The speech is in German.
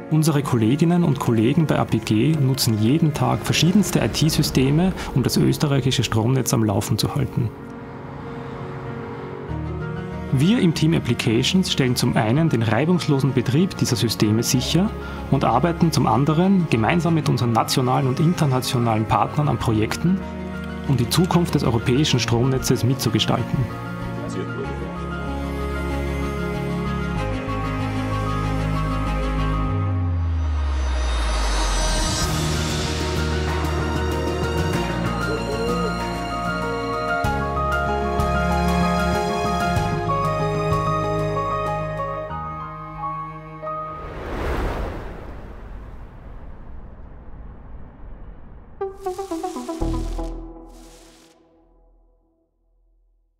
Unsere Kolleginnen und Kollegen bei APG nutzen jeden Tag verschiedenste IT-Systeme, um das österreichische Stromnetz am Laufen zu halten. Wir im Team Applications stellen zum einen den reibungslosen Betrieb dieser Systeme sicher und arbeiten zum anderen gemeinsam mit unseren nationalen und internationalen Partnern an Projekten, um die Zukunft des europäischen Stromnetzes mitzugestalten.